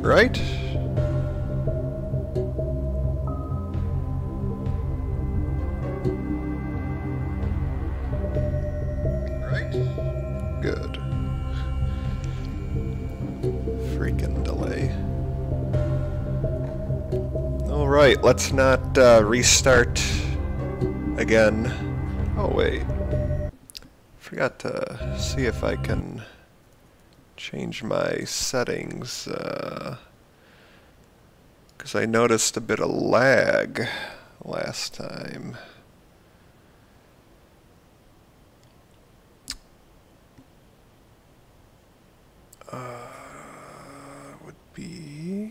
right? Good. Freaking delay. Alright, let's not restart again. Oh wait. Forgot to see if I can change my settings, because I noticed a bit of lag last time. Would be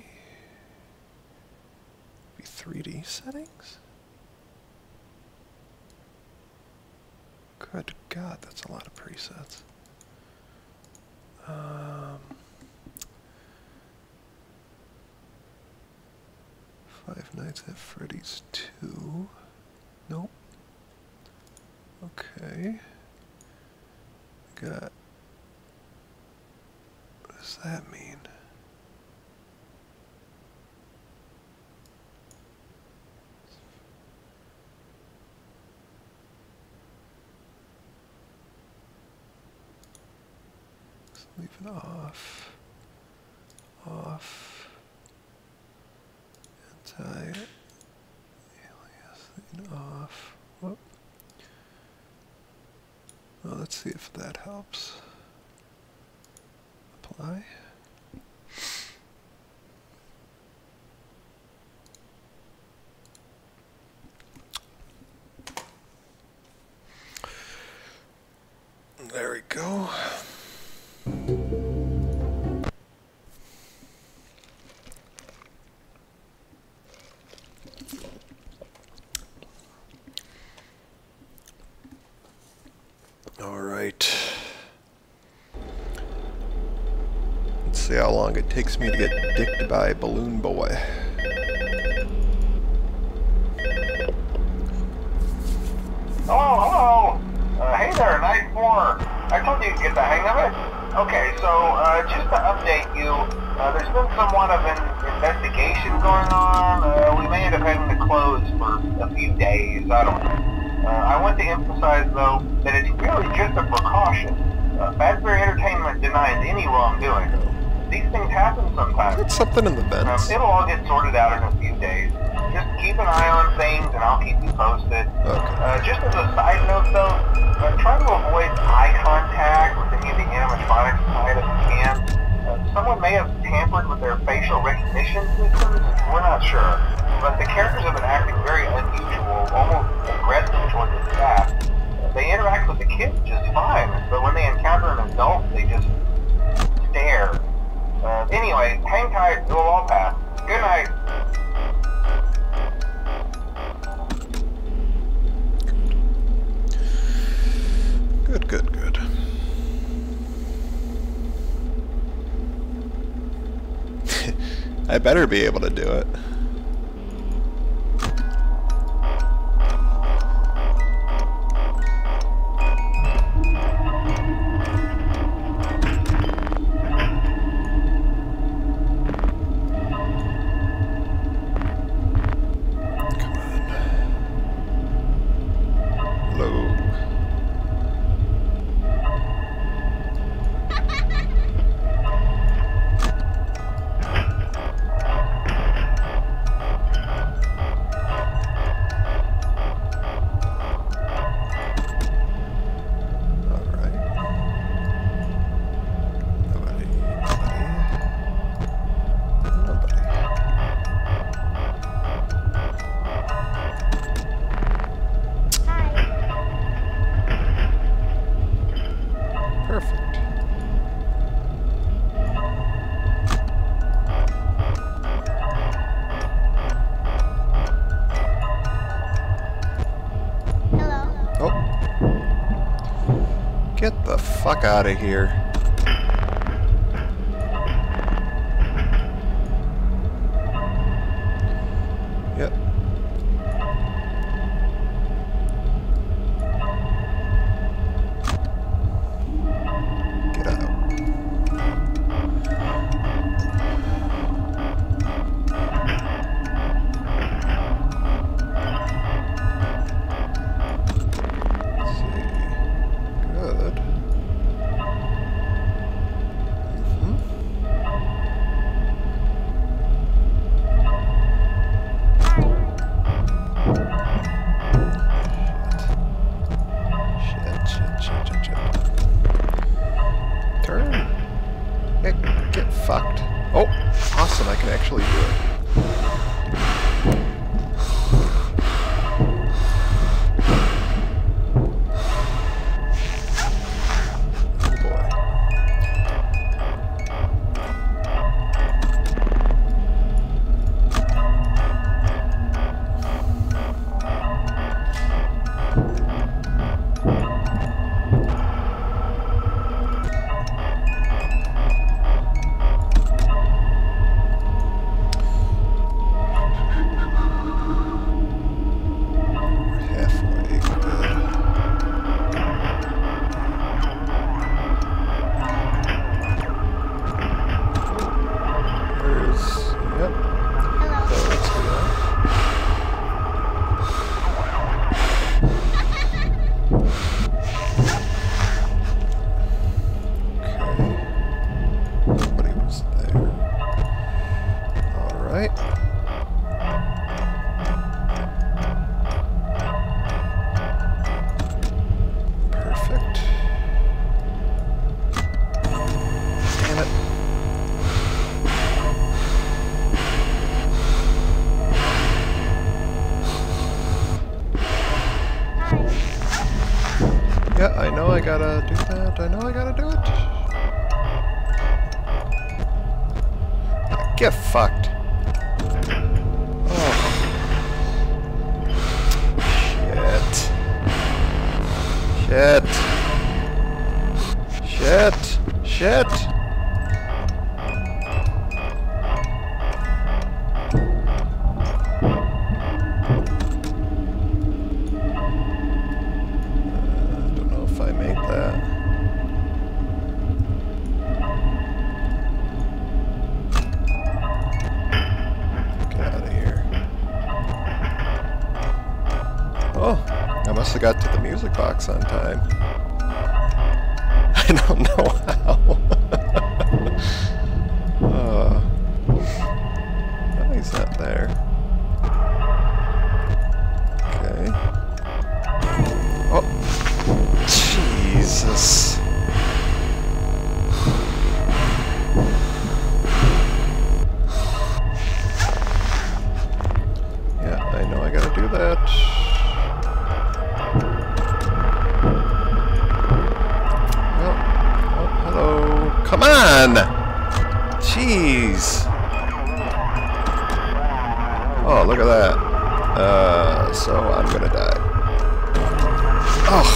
3D settings? Good God, that's a lot of presets. Five Nights at Freddy's 2. Nope. Okay. Got. What does that mean? Leave it off. Off. Anti-aliasing off. Whoop. Well, let's see if that helps. Apply. There we go. All right. Let's see how long it takes me to get dicked by Balloon Boy. Hello. Hey there, Night 4. I told you to get the hang of it. Okay, so just to update you, there's been somewhat of an investigation going on. We may end up having to close for a few days. I don't know. I want to emphasize, though, that it's really just a precaution. Fazbear Entertainment denies any wrongdoing. These things happen sometimes. It's something in the vents. It'll all get sorted out in a few days. Just keep an eye on things, and I'll keep you posted. Okay. Just as a side note, though, try to avoid eye contact with any of the animatronics inside if you can. Someone may have tampered with their facial recognition systems. We're not sure. But the characters have been acting very unusual, almost aggressive towards the staff. They interact with the kids just fine, but when they encounter an adult, they just stare. Anyway, hang tight, it'll all pass. Good night. Good. I better be able to do it. Get the fuck out of here. Yep. Get out. Yeah, I know I gotta do that. I know I gotta do it. Get fucked. Oh. Shit. Shit. Shit. Shit. I got to the music box on time. I don't know how. No, he's not there. Okay. Oh, Jesus. Yeah, I know I gotta do that. Come on! Jeez! Oh, look at that. So I'm gonna die. Oh!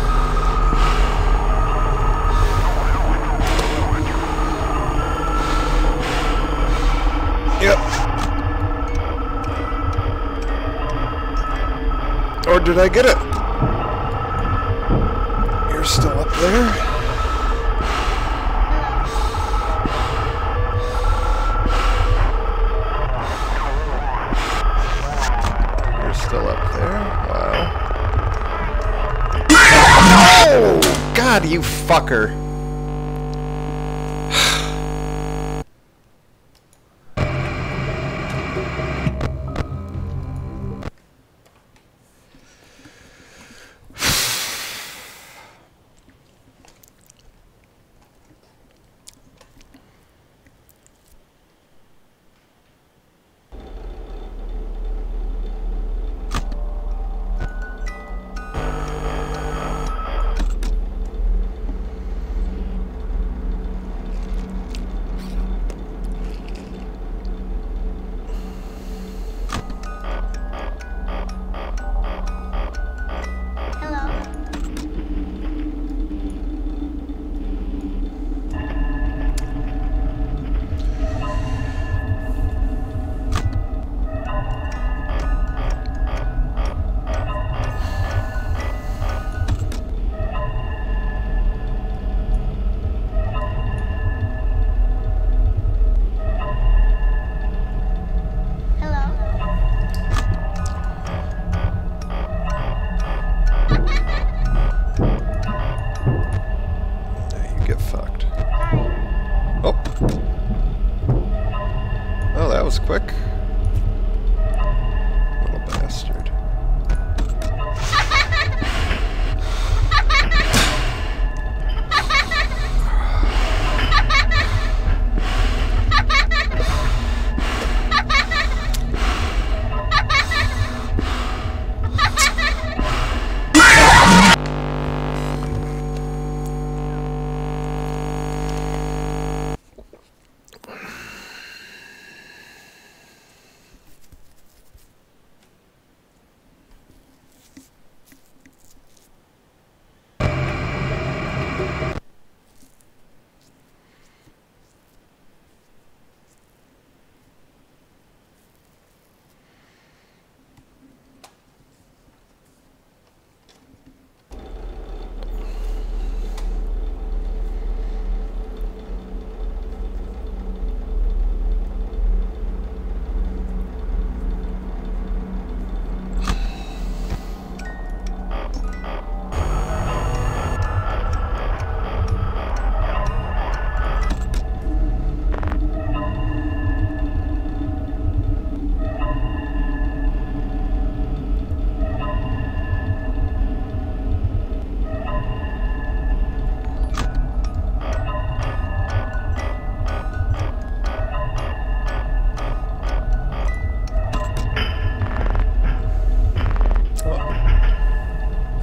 Yep. Or did I get it? You're still up there? Still up there? Wow. Oh! God, you fucker!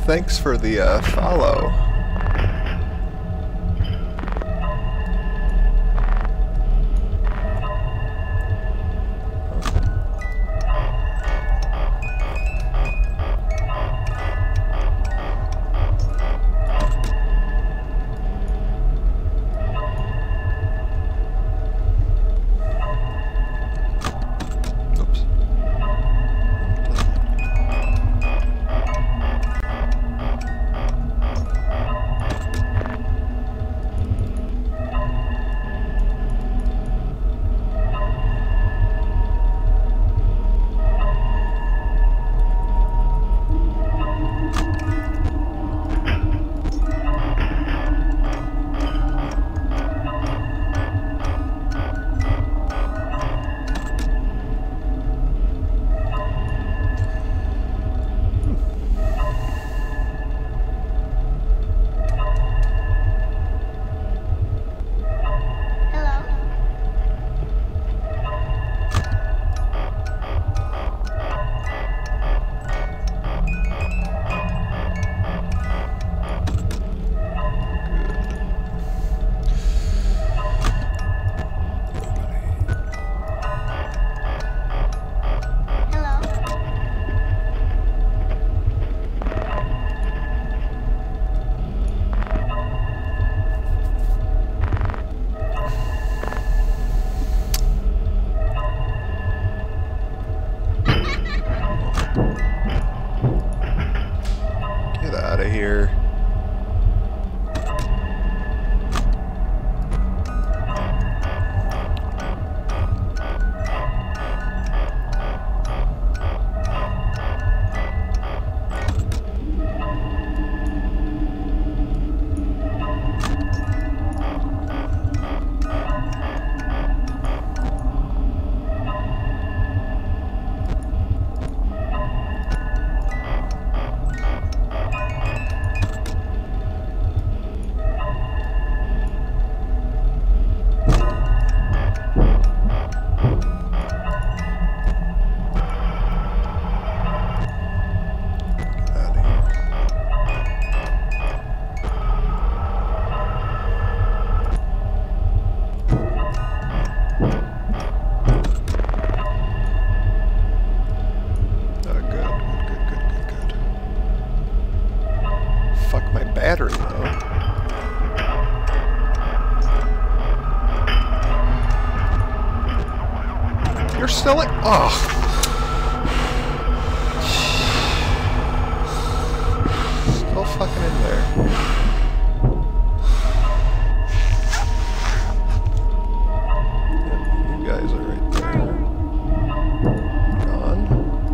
Thanks for the follow. Here. Battery though. You're still like, oh. Still fucking in there. Yep, you guys are right there. Gone.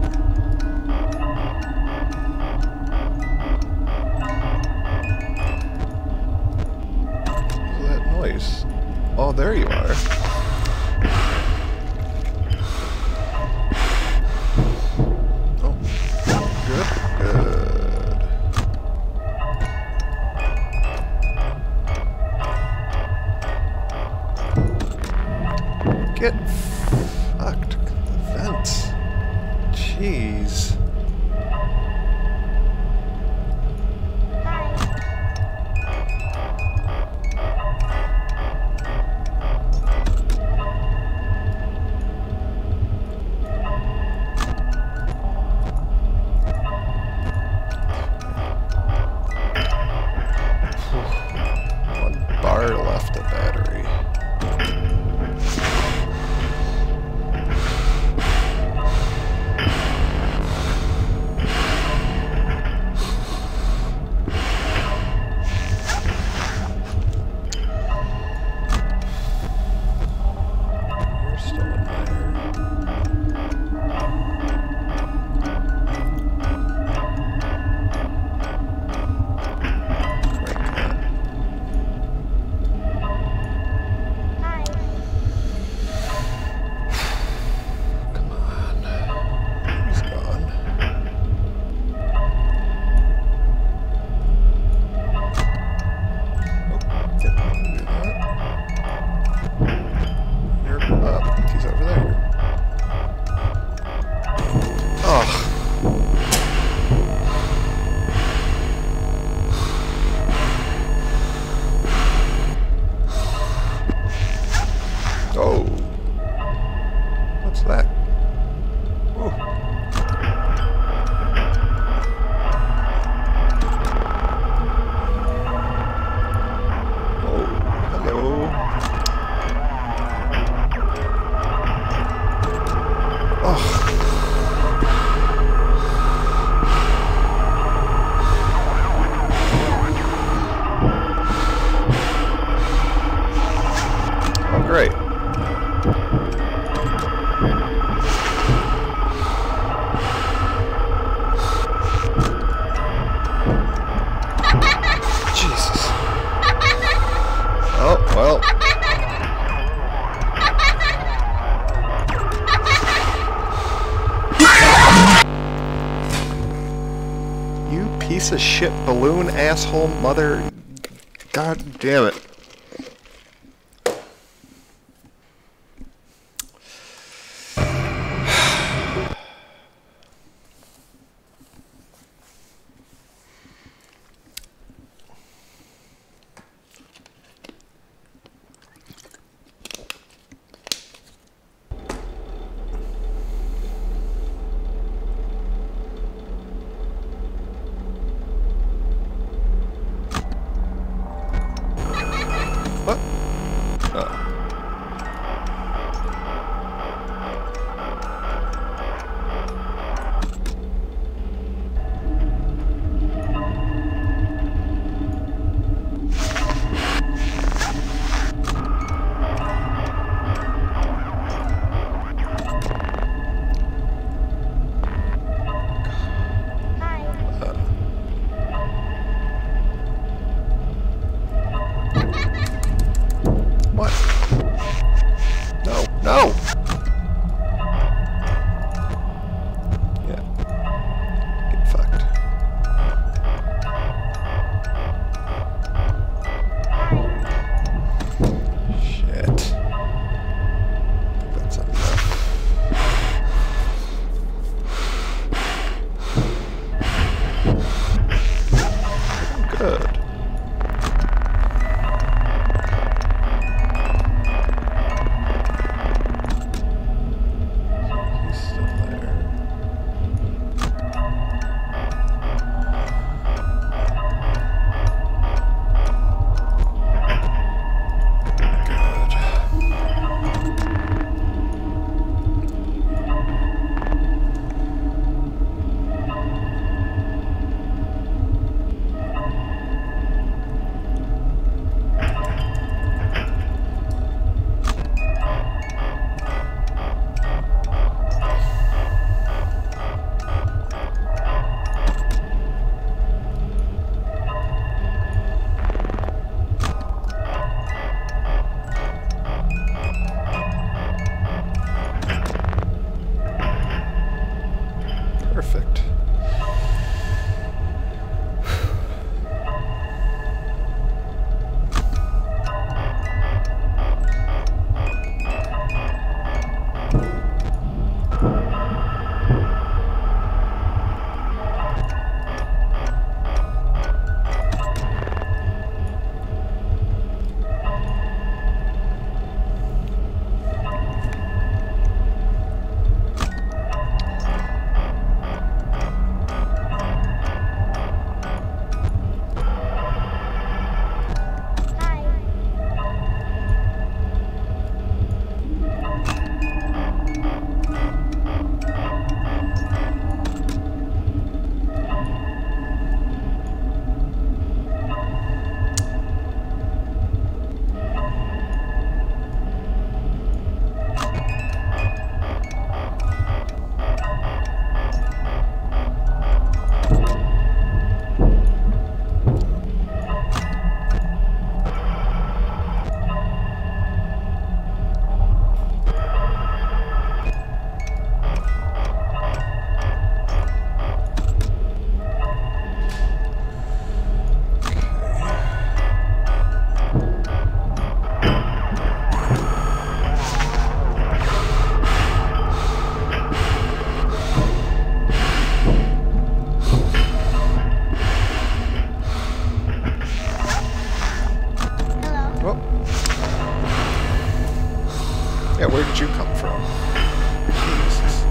Oh, there you are. Oh, good, good. Get fucked. The vents. Jeez. piece of shit balloon asshole mother. God damn it. Perfect. Yeah, where did you come from? Jesus.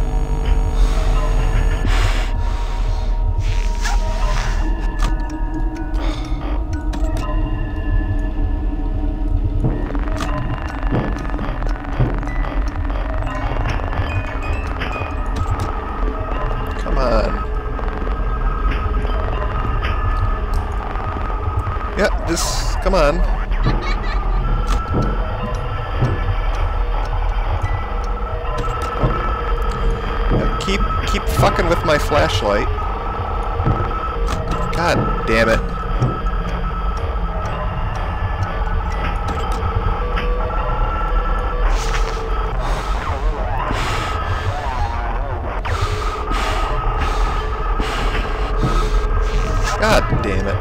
Come on. Yeah, this... come on. Keep fucking with my flashlight. God damn it. God damn it.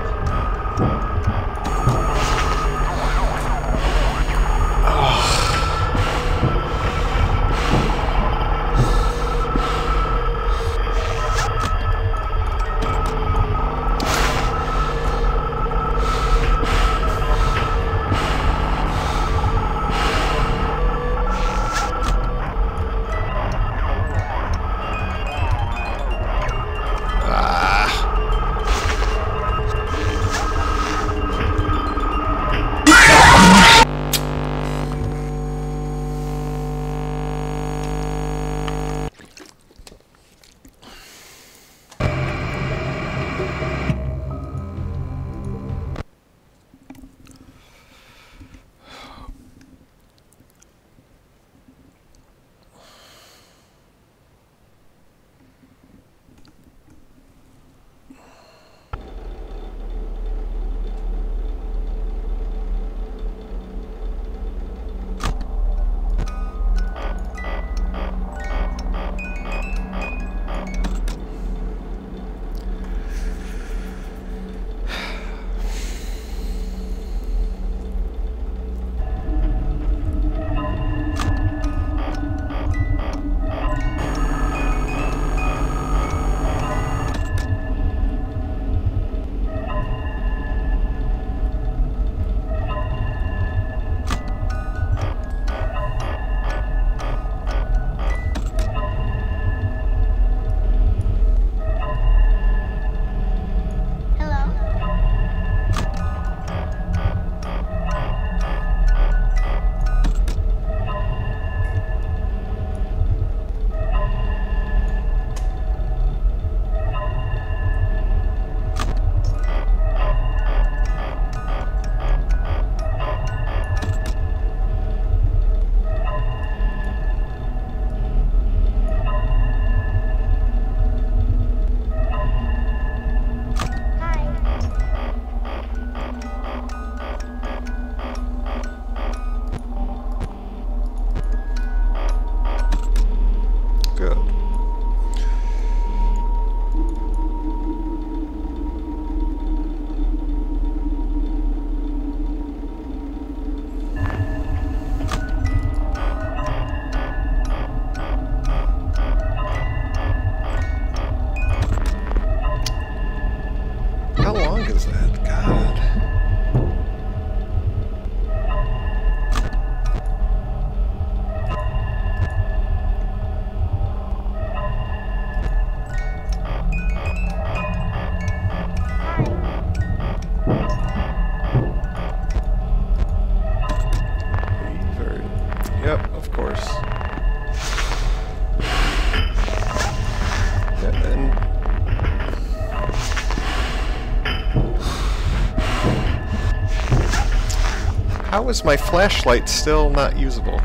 How is my flashlight still not usable?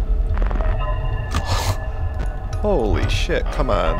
Holy shit, come on.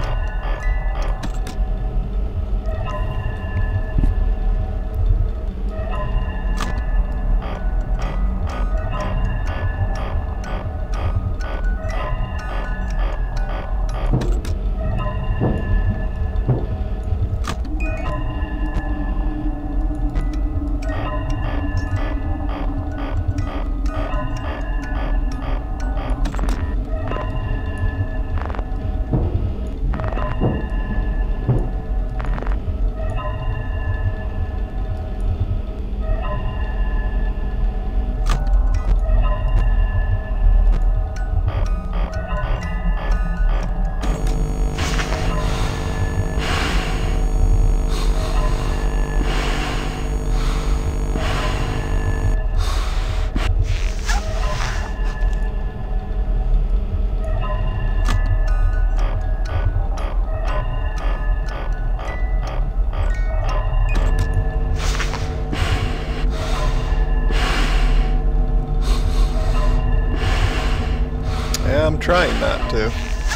I'm trying not to.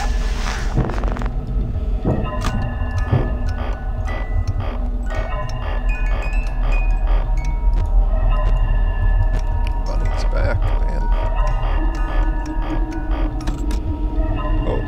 Bunny's back, man. Oh.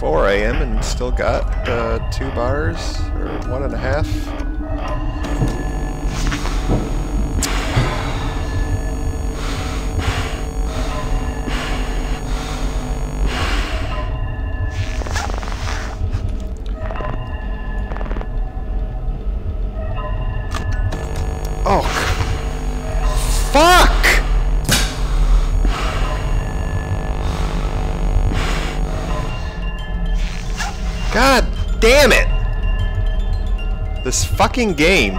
4 a.m. and still got 2 bars, or 1.5. Oh, fuck! God damn it! This fucking game.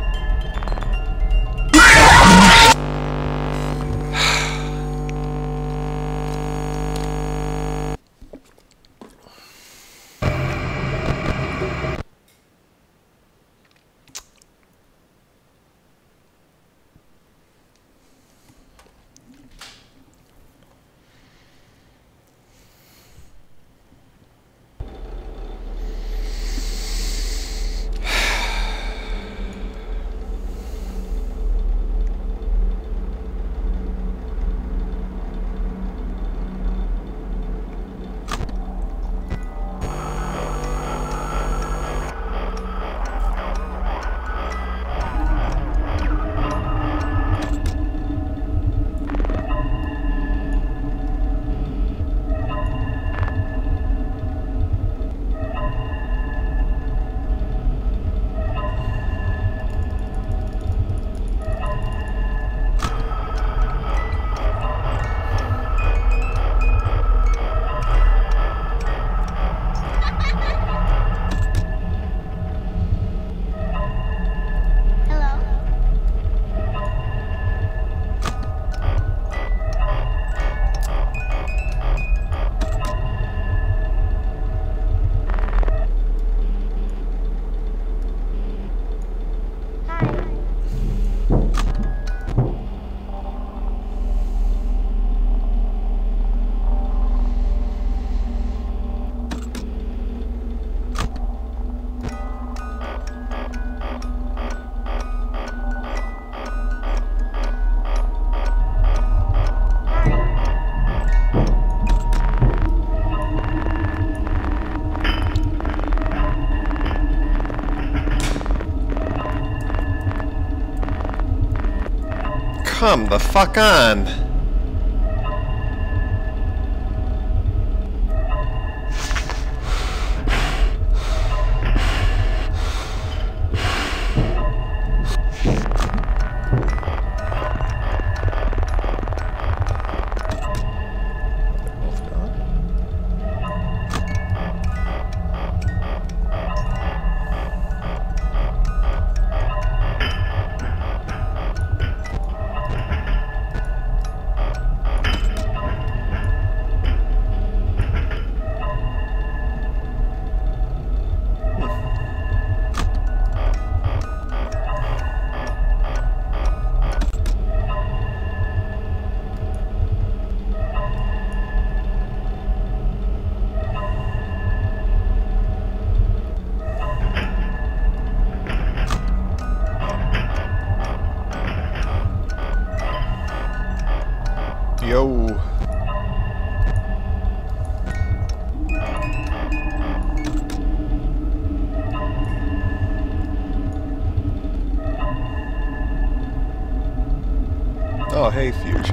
Come the fuck on! Yo. Oh, hey, Fusion.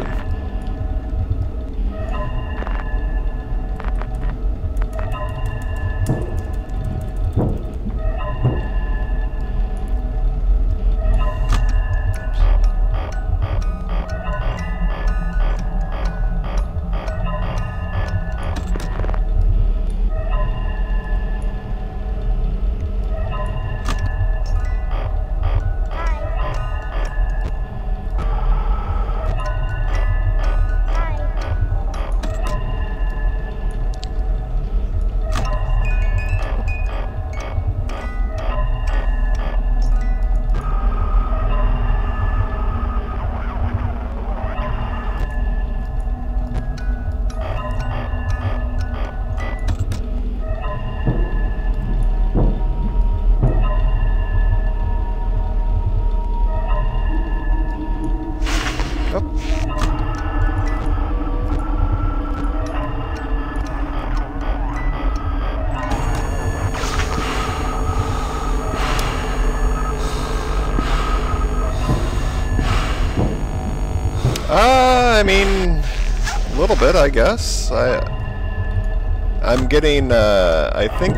I mean, a little bit, I guess. I'm getting, I think,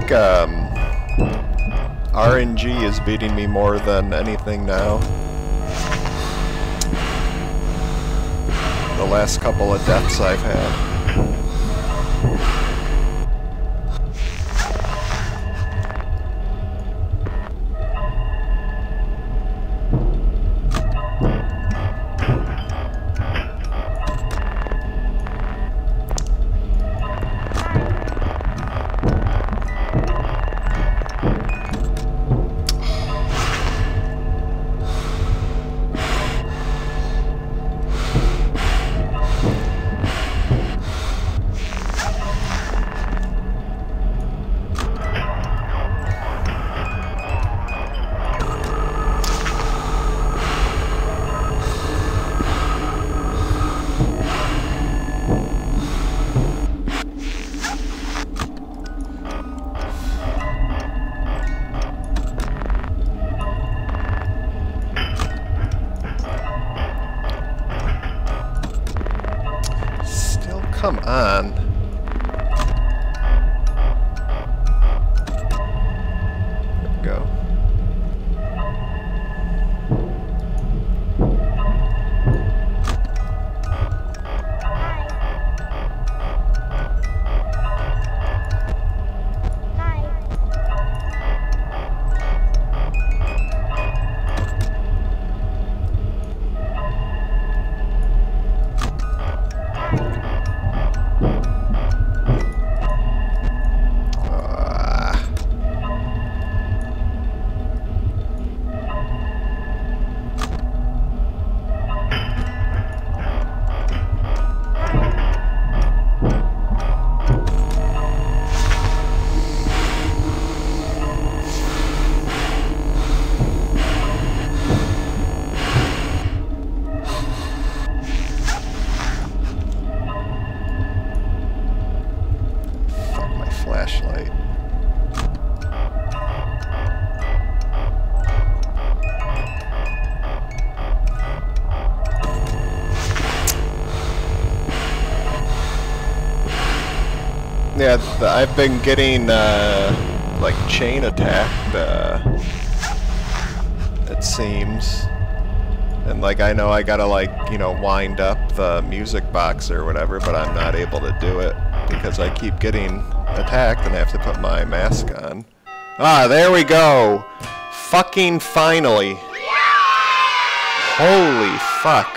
RNG is beating me more than anything now. The last couple of deaths I've had. Come on. There we go. Flashlight. Yeah, I've been getting like chain attacked, it seems. And like I know I gotta like, you know, wind up the music box or whatever, but I'm not able to do it because I keep getting attacked and I have to put my mask on. Ah, there we go! Fucking finally! Holy fuck!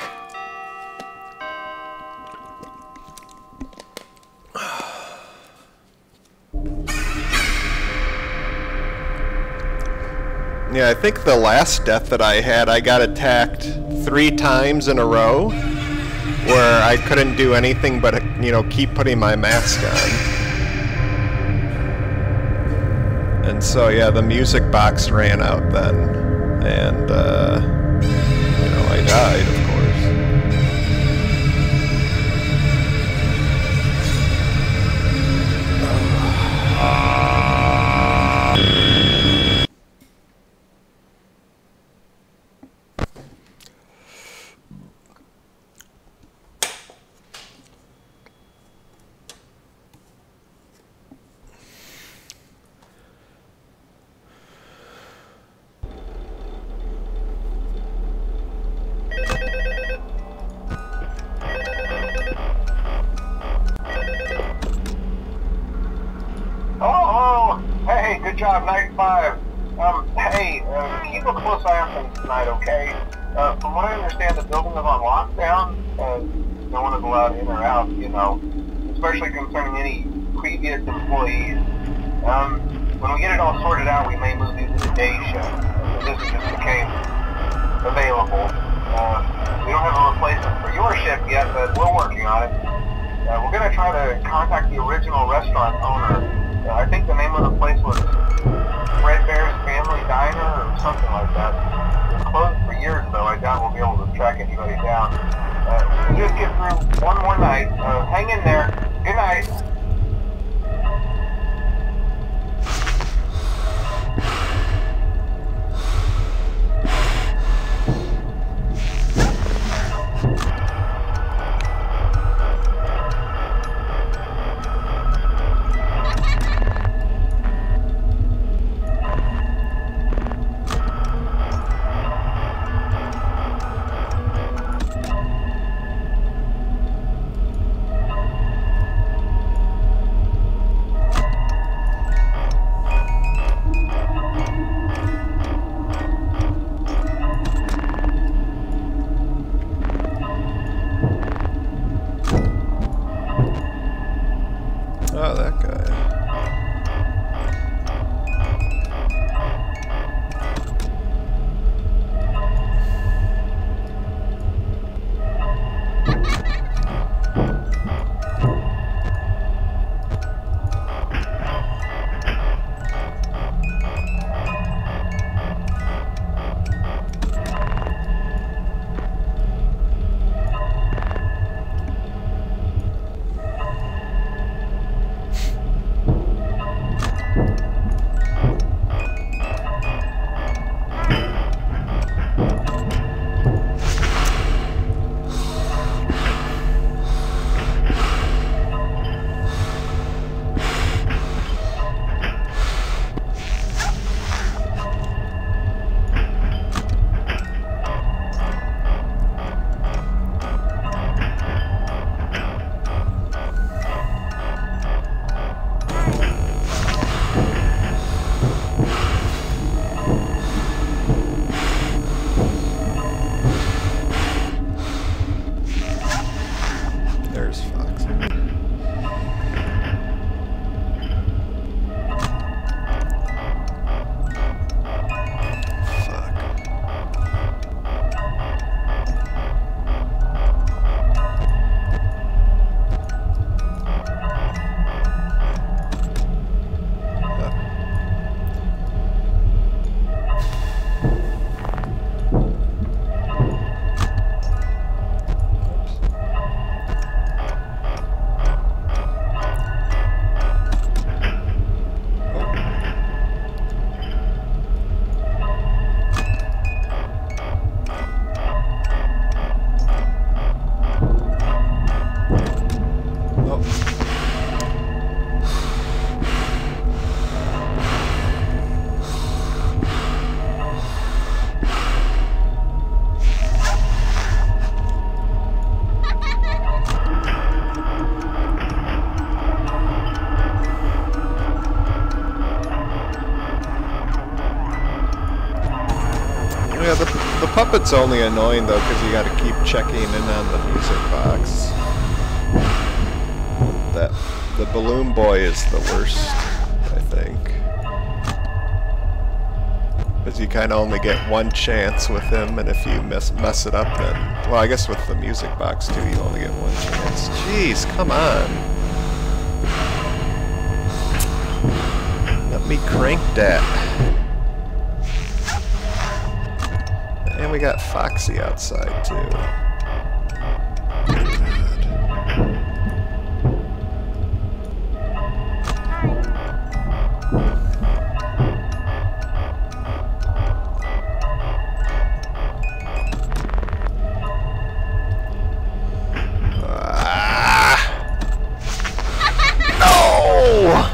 Yeah, I think the last death that I had, I got attacked 3 times in a row, where I couldn't do anything but, you know, keep putting my mask on. And so, yeah, the music box ran out then, and, you know, I died, of course. Good job, night 5. Hey, keep a close eye on things tonight, okay? From what I understand, the building is on lockdown. No one is allowed in or out, you know, especially concerning any previous employees. When we get it all sorted out, we may move you to the day shift. This just became available. We don't have a replacement for your shift yet, but we're working on it. We're going to try to contact the original restaurant owner. I think the name of the place was Freddy's Family Diner or something like that. It's closed for years, though. I doubt we'll be able to track anybody down. We'll just get through one more night. Hang in there. Good night. Where's Foxy? Yeah, the puppet's only annoying though because you got to keep checking in on the music box. The balloon boy is the worst, I think, because you kind of only get one chance with him, and if you mess it up, then well, I guess with the music box too, you only get one chance. Jeez, come on! Let me crank that. And we got Foxy outside, too. No!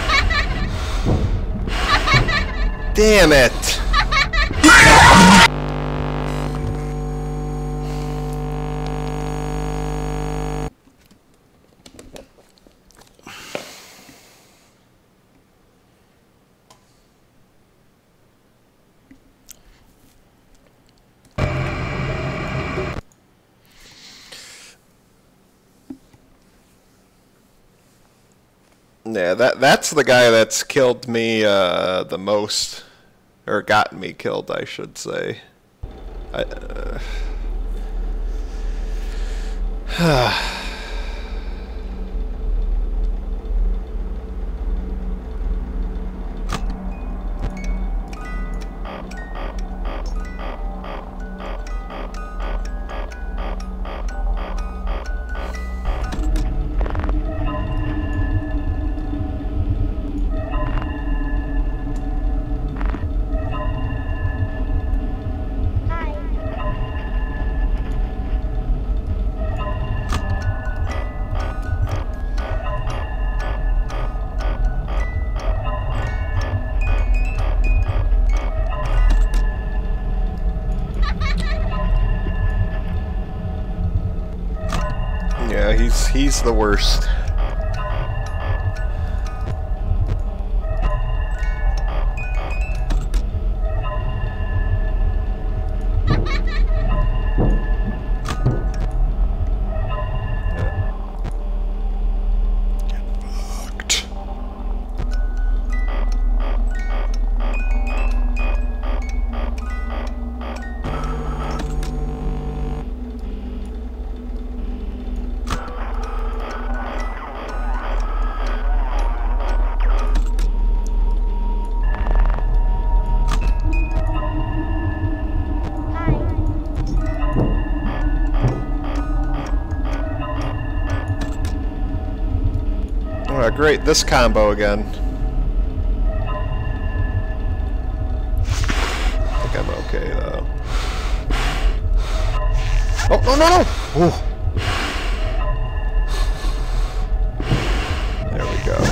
Damn it! Yeah, that's the guy that's killed me the most, or gotten me killed, I should say. Yeah, he's the worst. Great, this combo again. I think I'm okay though. Oh, no, no, no! Ooh. There we go.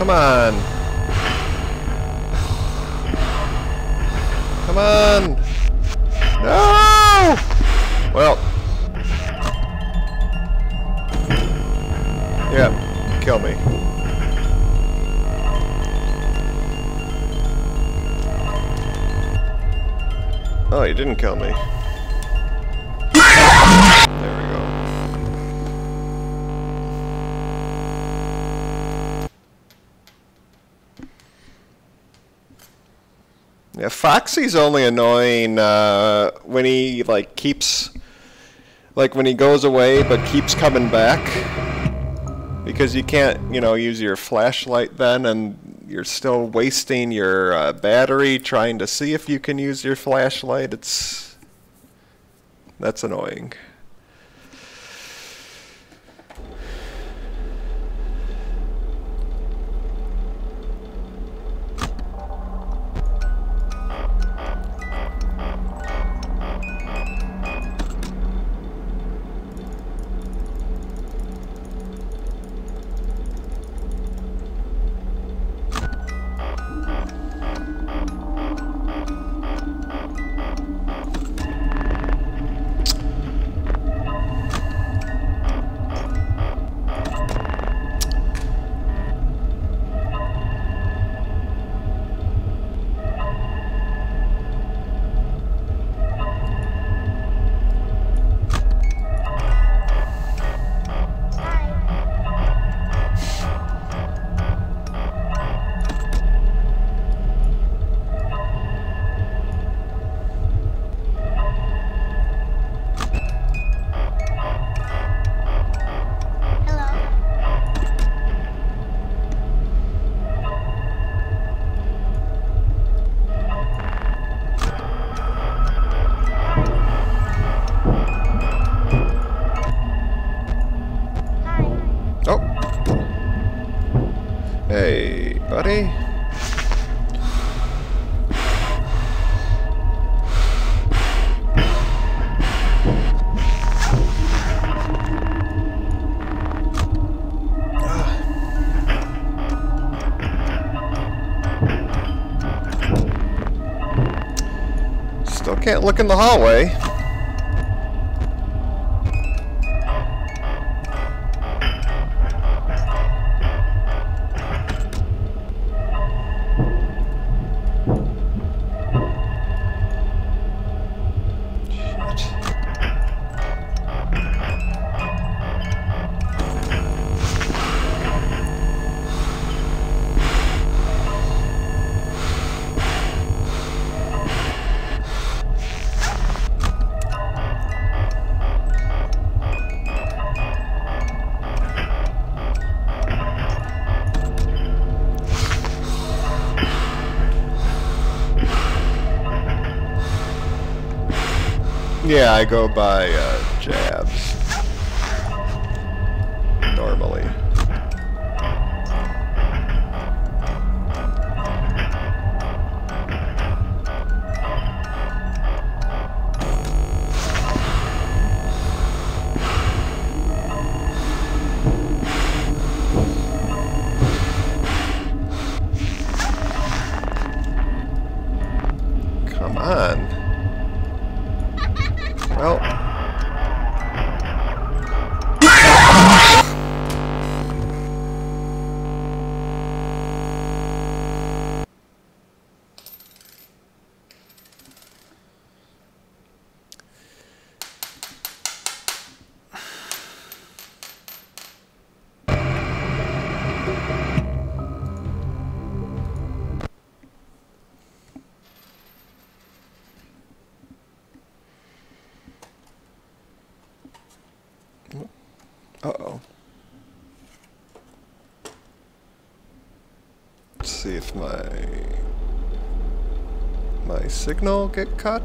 Come on. Come on. No! Well. Yeah, kill me. Oh, he didn't kill me. There we go. Yeah, Foxy's only annoying when he like keeps, like when he goes away but keeps coming back, because you can't, you know, use your flashlight then, and you're still wasting your battery trying to see if you can use your flashlight. That's annoying. Hey, buddy. Still can't look in the hallway. Yeah, I go by jabs normally. Come on. Well. Uh-oh. Let's see if my signal get cut.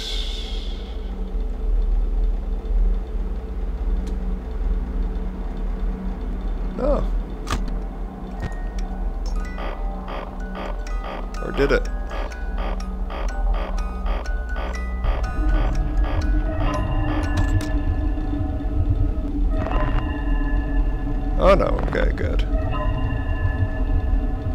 No. Or did it? Oh no, okay, good.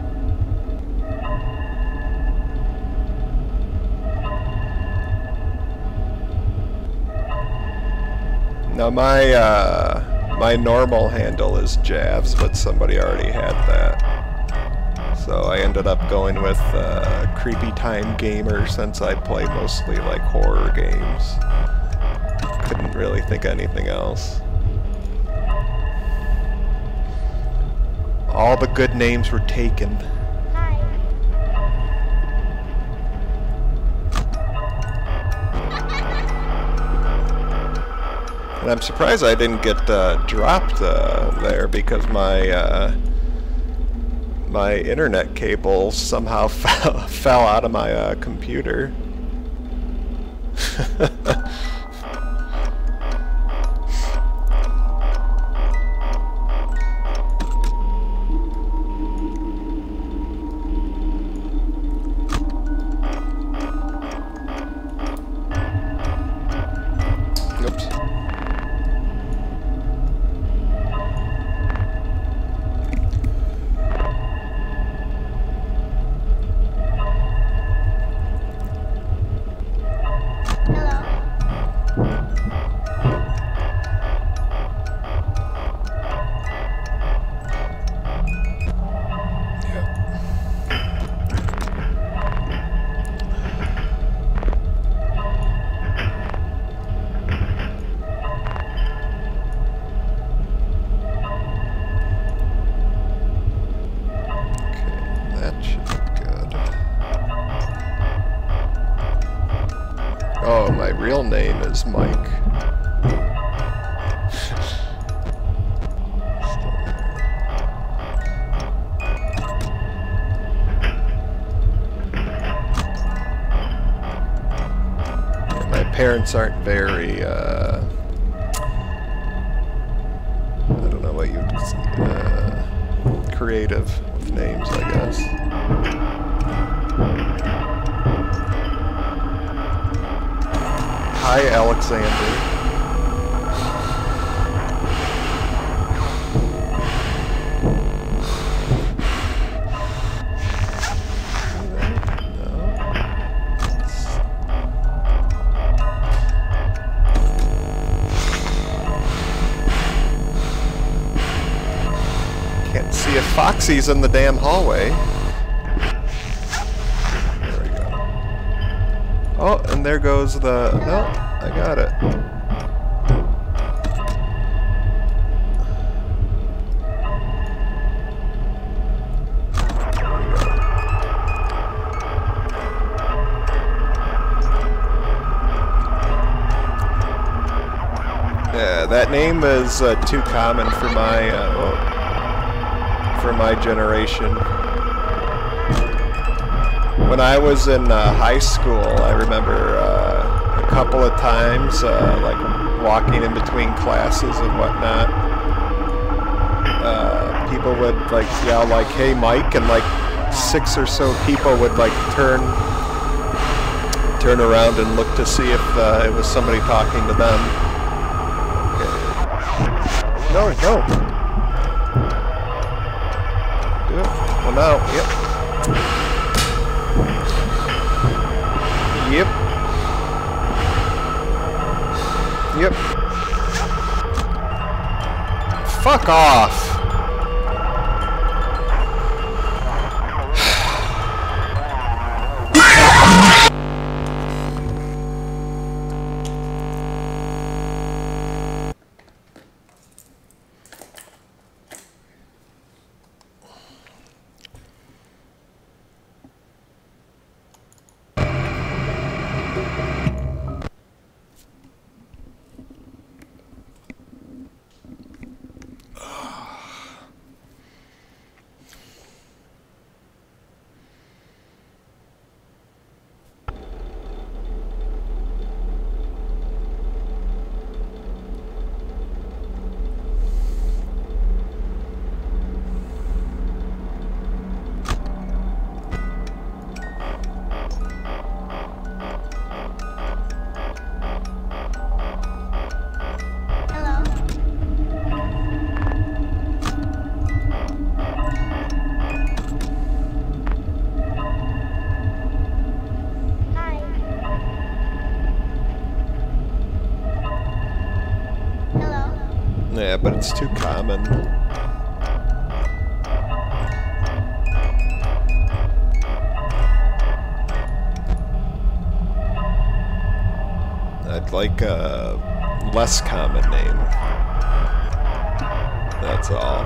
Now my normal handle is Javs, but somebody already had that. So I ended up going with Creepy Time Gamer since I play mostly like horror games. Couldn't really think of anything else. All the good names were taken. And I'm surprised I didn't get dropped there because my my internet cable somehow fell out of my computer. Oops. Oh, my real name is Mike. Yeah, my parents aren't very, I don't know what you'd creative with names, I guess. Hi, Alexander. Can't see if Foxy's in the damn hallway. Oh, and there goes the... No, I got it. Yeah, that name is too common for my generation. When I was in high school, I remember a couple of times, like walking in between classes and whatnot, people would like yell like, "Hey, Mike," and like 6 or so people would like turn around and look to see if it was somebody talking to them. Okay. No. Do it. Well, now, yep. Yep. Fuck off. Yeah, but it's too common. I'd like a less common name. That's all.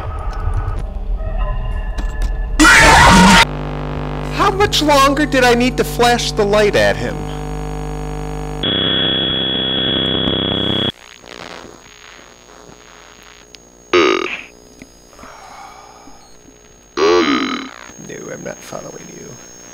How much longer did I need to flash the light at him? No, I'm not following you.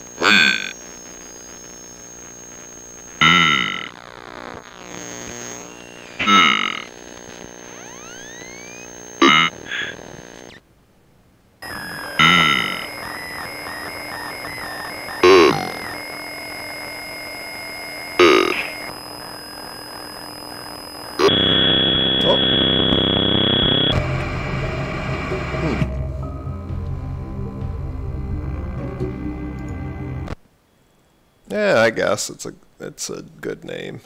Yeah, I guess it's a good name.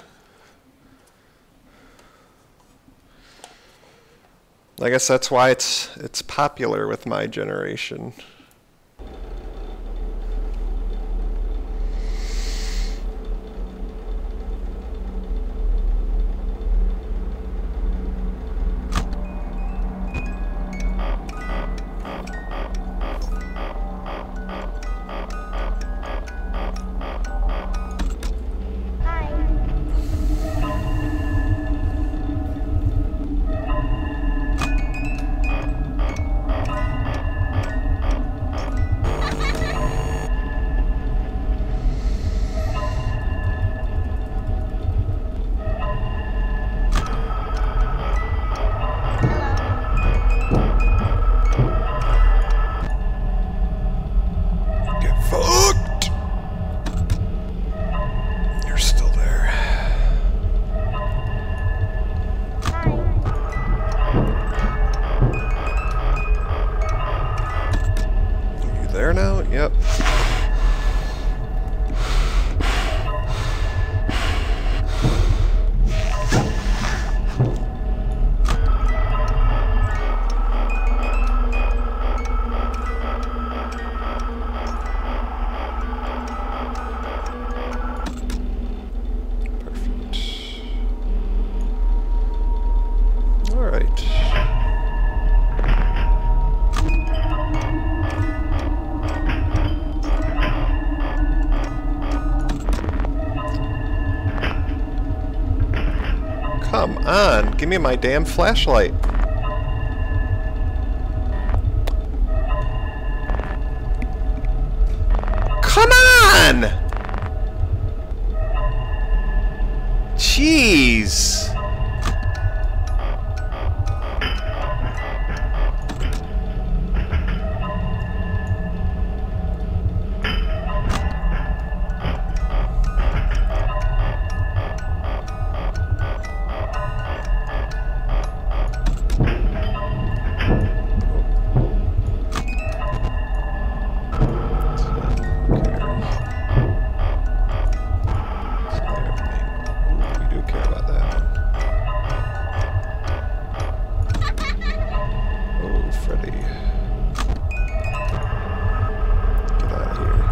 I guess that's why it's popular with my generation. There now? Yep. Perfect. All right. Come on, give me my damn flashlight. Come on! Jeez. Freddy. Get out of here.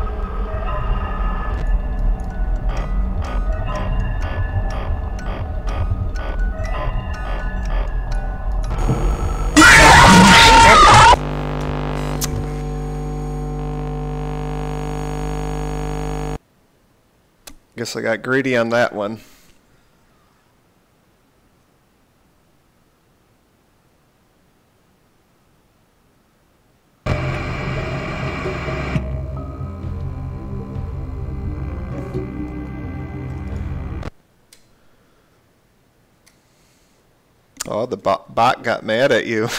Guess I got greedy on that one. Oh, the bot got mad at you.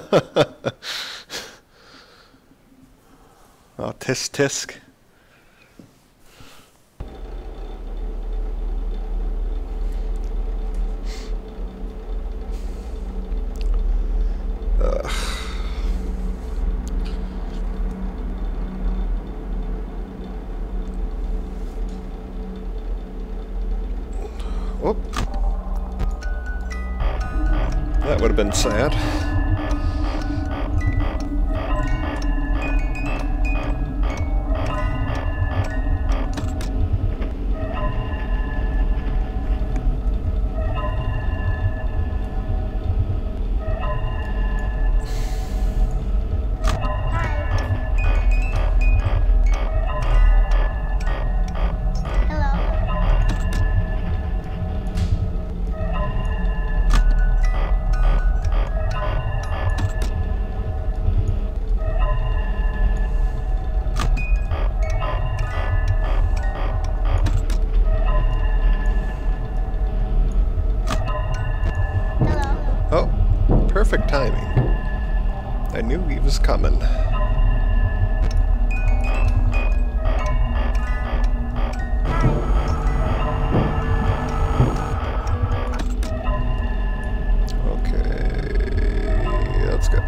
Oh, tisk tisk. That would have been sad. Oh, perfect timing. I knew he was coming. Okay, let's go.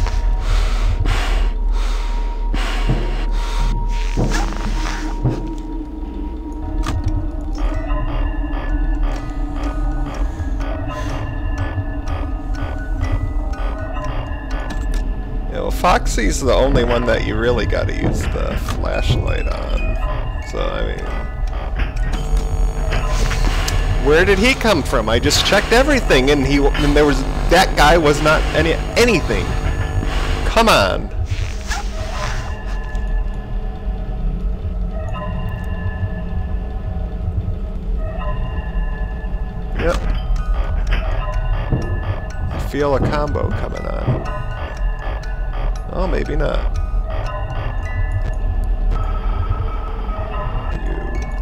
Foxy's the only one that you really got to use the flashlight on. So, I mean... Where did he come from? I just checked everything and there was... That guy was not anything. Come on. Yep. I feel a combo coming on. Oh, maybe not. You.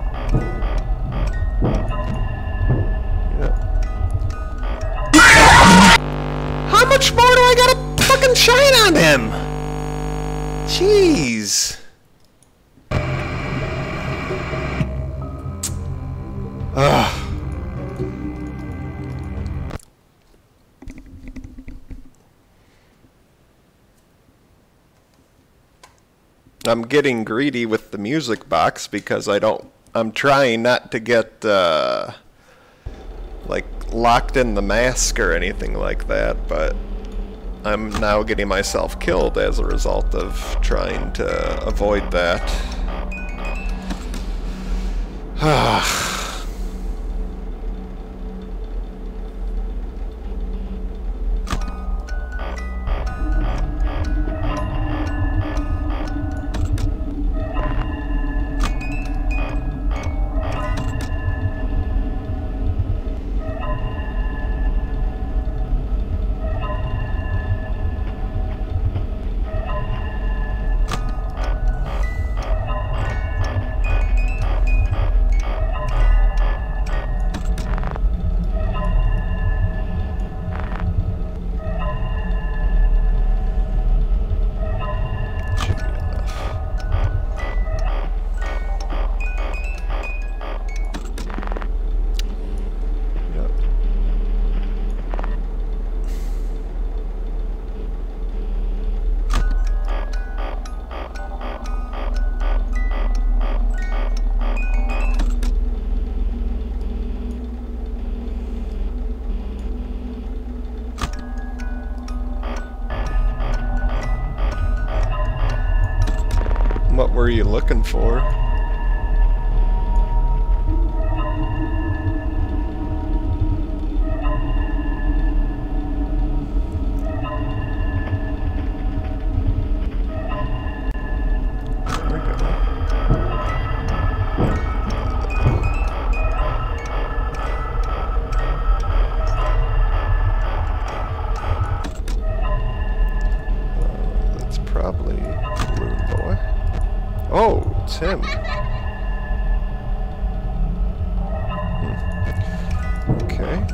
Yeah. How much more do I gotta fucking shine on him? Jeez. Ugh. I'm getting greedy with the music box because I'm trying not to get like locked in the mask or anything like that, but I'm now getting myself killed as a result of trying to avoid that. What were you looking for? That's probably Balloon Boy. Oh, it's him. Okay.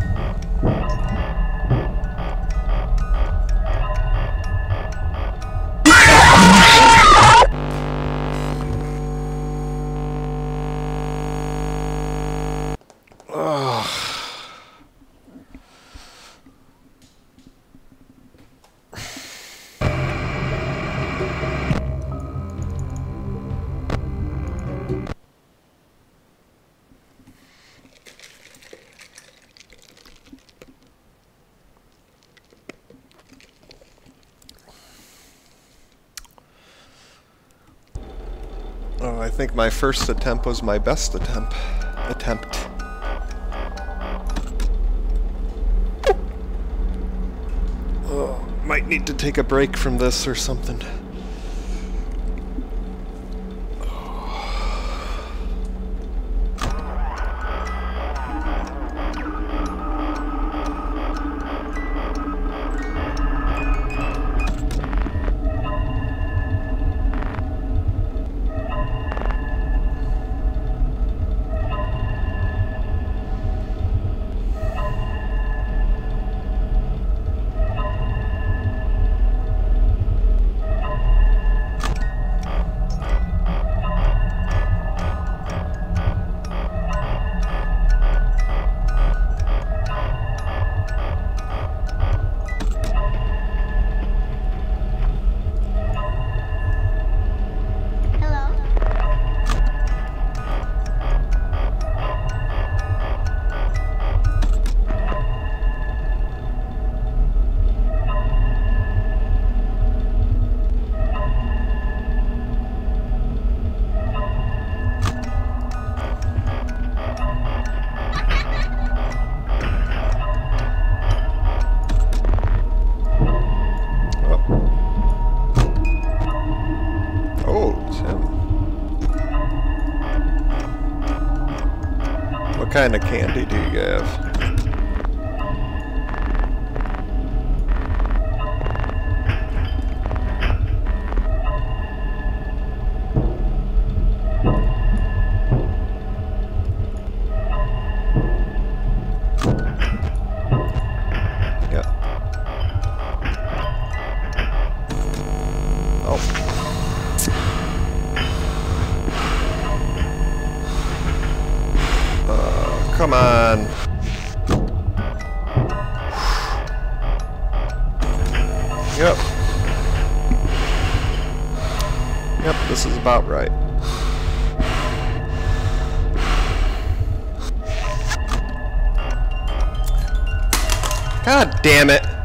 I think my first attempt was my best attempt. Oh, might need to take a break from this or something. What kind of candy do you have? Yeah. Oh. Come on. Yep. Yep, this is about right. God damn it.